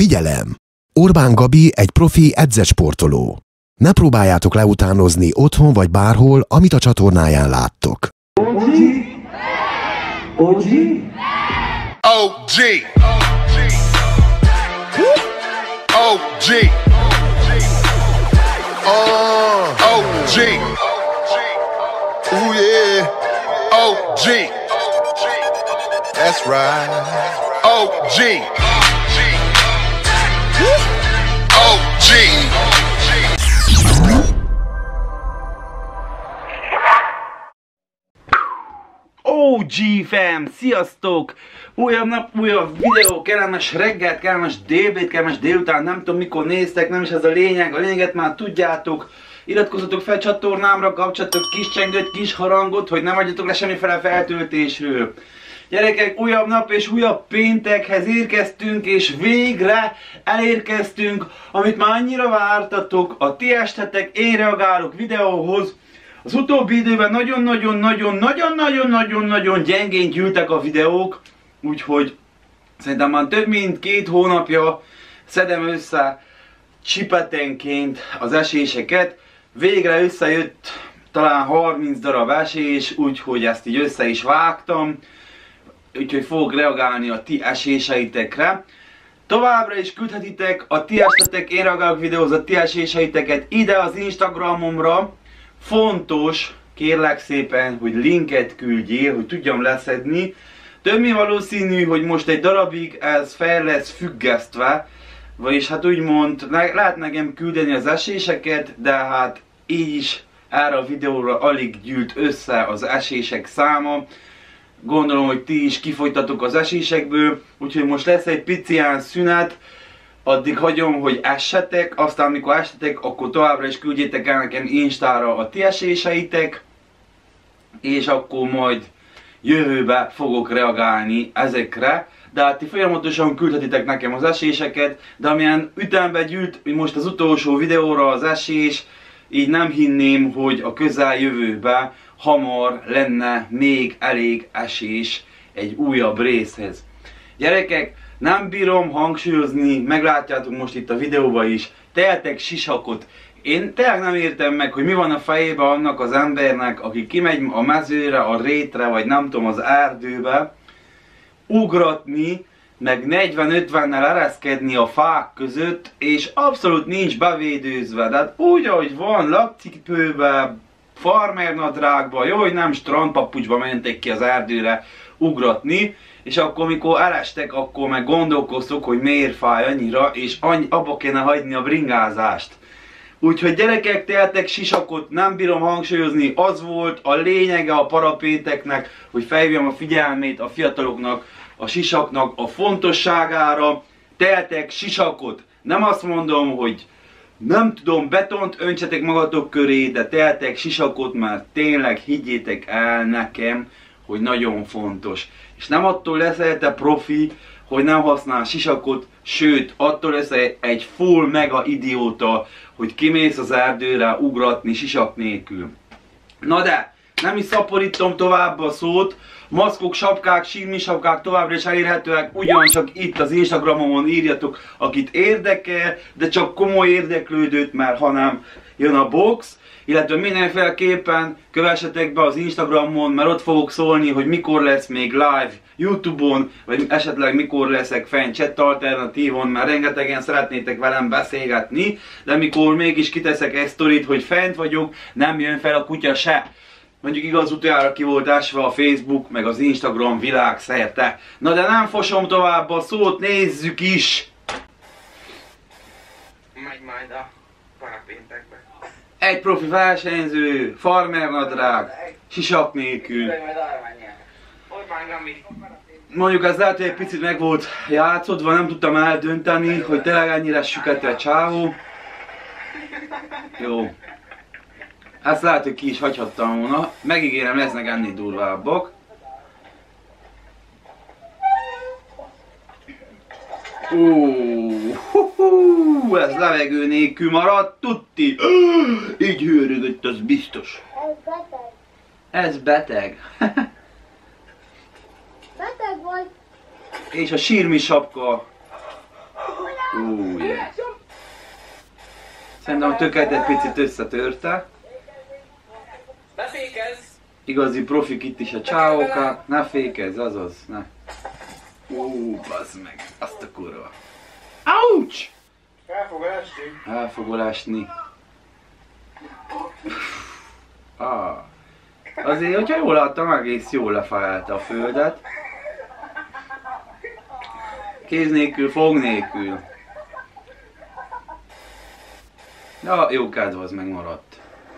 Figyelem! Orbán Gabi egy profi edzett-sportoló. Ne próbáljátok leutánozni otthon vagy bárhol, amit a csatornáján láttok. OG? OG? OG! OG! OG! Ooh yeah! OG! That's right! OG! OG! OG fam! Sziasztok! Újabb nap, újabb videó, kellemes reggelt, kellemes délután, kellemes délután, nem tudom mikor néztek, nem is ez a lényeg, a lényeget már tudjátok. Iratkozzatok fel csatornámra, kapcsoljatok kis csengőt, kis harangot, hogy nem adjatok le semmiféle feltöltésről. Gyerekek, újabb nap és újabb péntekhez érkeztünk, és végre elérkeztünk, amit már annyira vártatok, a ti estetek, én reagálok videóhoz. Az utóbbi időben nagyon-nagyon gyengén gyűltek a videók, úgyhogy szerintem már több mint 2 hónapja szedem össze csipetenként az eséseket. Végre összejött talán 30 darab esés, úgyhogy ezt így össze is vágtam. Úgyhogy fogok reagálni a ti eséseitekre. Továbbra is küldhetitek a ti estetek, én reagálok videóhoz a ti eséseiteket ide az Instagramomra. Fontos, kérlek szépen, hogy linket küldjél, hogy tudjam leszedni. Többé valószínű, hogy most egy darabig ez fel lesz függesztve, vagyis hát úgymond lehet nekem küldeni az eséseket, de hát így is erre a videóra alig gyűlt össze az esések száma. Gondolom, hogy ti is kifogytatok az esésekből, úgyhogy most lesz egy picián szünet, addig hagyom, hogy essetek, aztán amikor essetek, akkor továbbra is küldjétek el nekem Instára a ti eséseitek, és akkor majd jövőbe fogok reagálni ezekre, de hát ti folyamatosan küldhetitek nekem az eséseket, de amilyen ütembe gyűlt most az utolsó videóra az esés, így nem hinném, hogy a közeljövőben hamar lenne még elég esés egy újabb részhez. Gyerekek, nem bírom hangsúlyozni, meglátjátok most itt a videóban is, tehetek sisakot. Én tényleg nem értem meg, hogy mi van a fejében annak az embernek, aki kimegy a mezőre, a rétre, vagy nem tudom, az erdőbe, ugratni, meg 40-50-nel ereszkedni a fák között, és abszolút nincs bevédőzve. De hát úgy, ahogy van, lakcipőbe, farmernadrágba, jó, hogy nem strandpapucsba mentek ki az erdőre ugratni, és akkor mikor elestek, akkor meg gondolkoztok, hogy miért fáj annyira, és abba kéne hagyni a bringázást. Úgyhogy gyerekek, tehetek sisakot, nem bírom hangsúlyozni, az volt a lényege a parapénteknek, hogy felhívjam a figyelmét a fiataloknak, a sisaknak a fontosságára. Tehetek sisakot. Nem azt mondom, hogy nem tudom, betont öntsetek magatok köré, de tehetek sisakot, mert tényleg higgyétek el nekem, hogy nagyon fontos. És nem attól leszel te profi, hogy nem használ sisakot, sőt, attól leszel egy full mega idióta, hogy kimész az erdőre ugratni sisak nélkül. Na de, nem is szaporítom tovább a szót, maszkok, sapkák, sírmi sapkák továbbra is elérhetőek, ugyancsak itt az Instagramomon írjatok, akit érdekel, de csak komoly érdeklődőt, mert ha nem jön a box, illetve mindenféleképpen kövessetek be az Instagramon, mert ott fogok szólni, hogy mikor lesz még live YouTube-on, vagy esetleg mikor leszek fenn chat alternatívon, mert rengetegen szeretnétek velem beszélgetni, de mikor mégis kiteszek egy sztorit, hogy fent vagyok, nem jön fel a kutya se. Mondjuk igaz, utoljára ki volt esve a Facebook, meg az Instagram világszerte. Na de nem fosom tovább a szót, nézzük is! Megy majd a parapéntekbe. Egy profi versenyző, farmernadrág, sisak nélkül. Mondjuk ez lehet, hogy egy picit meg volt játszódva, nem tudtam eldönteni, hogy tényleg ennyire süket a csávó. Jó. Ezt lehet, hogy ki is hagyhattam volna. Megígérem, lesznek ennél durvábbak. Ez levegő nélkül maradt, tuti. Így hőrögött, az biztos. Ez beteg. Beteg vagy. És a sírmi sapka. Olyan Yeah. Szerintem a töket egy picit összetörte. Igazi profik itt is a csávóka. Ne fékezz, azaz, ne. Bazd meg, azt a kurva. Ouch! El fogol esni. Azért, hogyha jól láttam, egész jól lefájálta a földet. Kéz nélkül, fog nélkül. Ja, jó kedv, az megmaradt.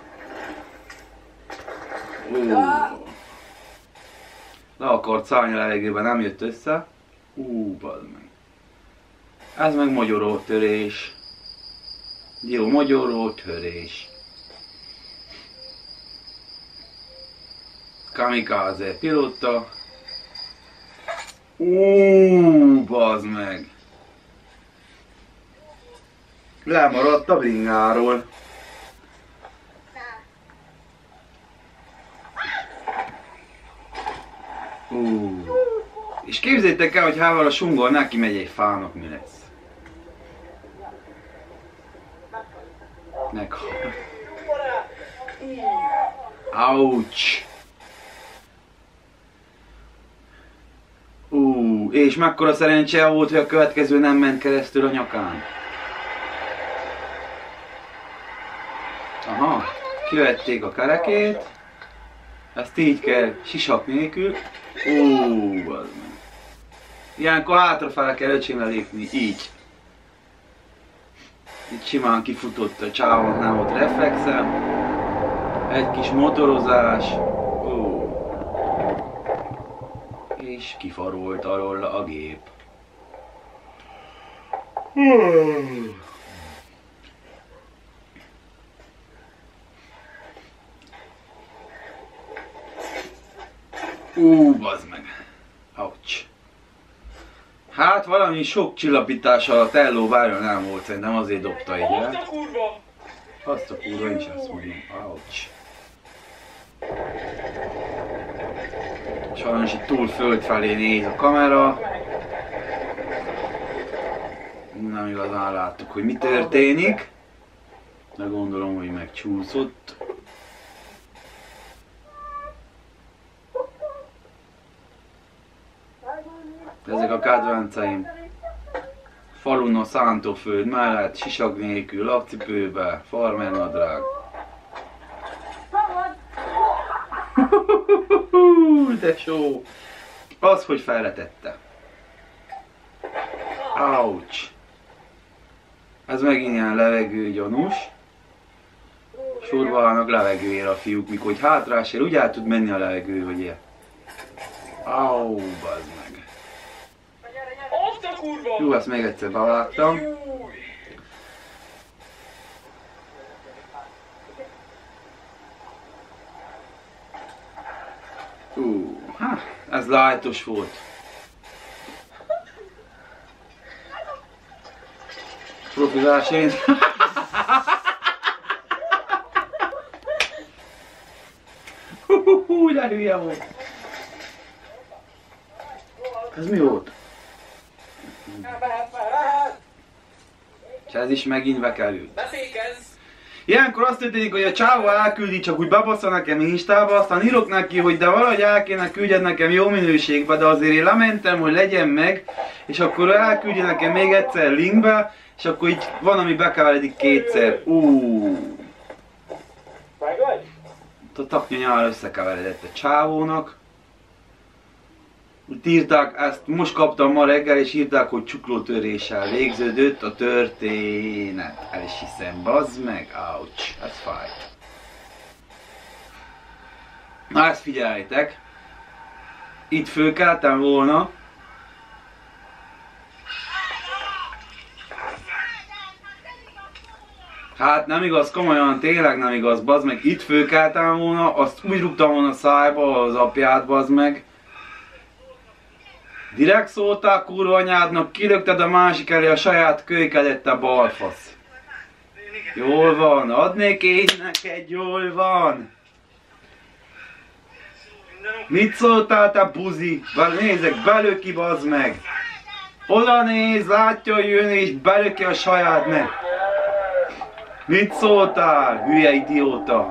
Le akart szállni a levegőben, nem jött össze. Bazd meg. Ez meg magyaró törés. Jó, magyaró törés. Kamikaze pilóta. Bazd meg. Lemaradt a bringáról. És képzeljétek el, hogy hával a sungol neki megy egy fának, mi lesz. Meghal. Ouch! És mekkora szerencse volt, hogy a következő nem ment keresztül a nyakán. Aha, kivették a kerekét. Ezt így kell, sisak nélkül. Bazd meg. Ilyenkor hátrafele kell öcsémre lépni, így. Itt simán kifutott a csávónak, nem volt reflexe. Egy kis motorozás. És kifarolt alól a gép. Bazd meg. Ouch. Hát valami sok csillapítás alatt ellóvárja nem volt, szerintem azért dobta így el. Azt a kurva, én is azt mondom. Ouch. Sajnos itt túl föld felé néz a kamera. Nem igazán láttuk, hogy mi történik. De gondolom, hogy megcsúszott. Ezek a kedvenceim. Falun a szántóföld mellett, sisak nélkül, lapcipőbe, farmernadrág. De jó! Az, hogy felretette. Ouch! Ez megint ilyen levegőgyanús. Sorba állnak levegőért a fiúk, mikor hogy hátrásért úgy el tud menni a levegő, hogy ilyen. Au, bazd meg. Jó, ezt még egyszer bevágtam. Ez lájtos volt. Profi verseny. De hülye volt. Ez mi volt? És ez is megint bekerült. Ilyenkor azt történik, hogy a csávó elküldi, csak úgy bebassza nekem Instába, aztán írok neki, hogy de valahogy el kéne küldjed nekem jó minőségbe, de azért én lementem, hogy legyen meg, és akkor elküldje nekem még egyszer linkbe, és akkor így van, ami bekeveredik kétszer. A taknyanyával összekeveredett a csávónak. Itt írták, ezt most kaptam ma reggel, és írták, hogy csuklótöréssel végződött a történet. El is hiszem, bazd meg, ouch, ez fáj. Na ezt figyeljétek. Itt fölkeltem volna. Hát nem igaz, komolyan, tényleg nem igaz, bazd meg. Itt fölkeltem volna, azt úgy rúgtam volna szájba az apját, bazd meg. Direkt szóltál kurva anyádnak, kilökted a másik elé a saját kölykedet, te balfasz. Jól van, adnék én neked, jól van. Mit szóltál, te buzi? Nézzek, belő ki, bazd meg. Oda néz, látja, hogy jön és belöki a saját meg. Mit szóltál, hülye idióta?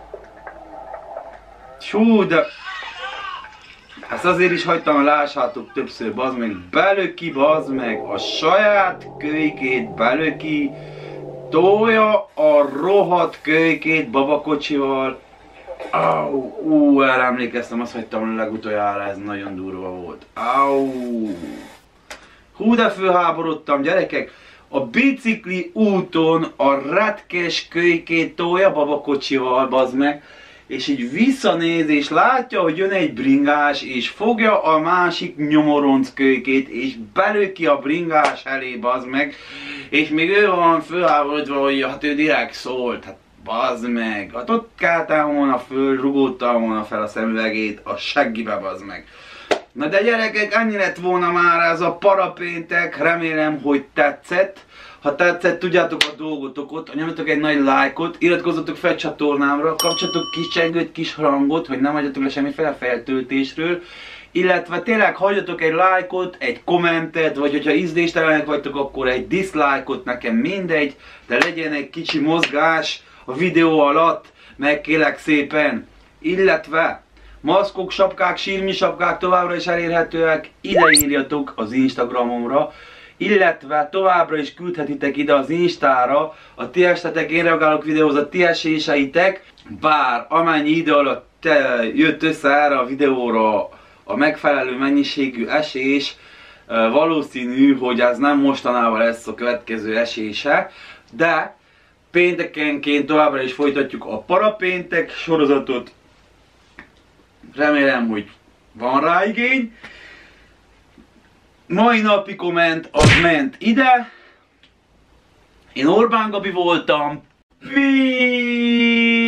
Hú, de... Ezt azért is hagytam, hogy lássátok többször, bazd meg. Belöki, bazd meg, a saját kölykét belöki. Tolja a rohadt kölykét babakocsival. Au, erre emlékeztem, azt hagytam legutoljára, ez nagyon durva volt. Au. Hú, de fölháborodtam, gyerekek. A bicikli úton a retkes kölykét tolja babakocsival, bazd meg. És így visszanéz, és látja, hogy jön egy bringás, és fogja a másik nyomoronc kölykét, és belöki a bringás elé, bazd meg. És még ő van fölháborodva, hogy hát ő direkt szólt, hát bazd meg. Hát ott káltál volna föl, rugódtál volna fel a szemüvegét a seggibe, bazd meg. Na de gyerekek, ennyi lett volna már ez a parapéntek, remélem, hogy tetszett. Ha tetszett, tudjátok a dolgotokat, nyomjatok egy nagy lájkot, iratkozzatok fel csatornámra, kapcsoljatok kis csengőt, kis harangot, hogy nem hagyjatok le semmiféle feltöltésről. Illetve tényleg hagyjatok egy lájkot, egy kommentet, vagy hogyha ízléstelenek vagytok, akkor egy dislike-ot, nekem mindegy, de legyen egy kicsi mozgás a videó alatt, megkérlek szépen. Illetve maszkok, sapkák, sírmi sapkák továbbra is elérhetőek, ide írjatok az Instagramomra, illetve továbbra is küldhetitek ide az Instára a ti estetek, én reagálok videóhoz, a ti eséseitek, bár amennyi idő alatt jött össze erre a videóra a megfelelő mennyiségű esés, valószínű, hogy ez nem mostanában lesz a következő esése, de péntekenként továbbra is folytatjuk a parapéntek sorozatot. Remélem, hogy van rá igény. Mai napi komment az ment ide. Én Orbán Gabi voltam.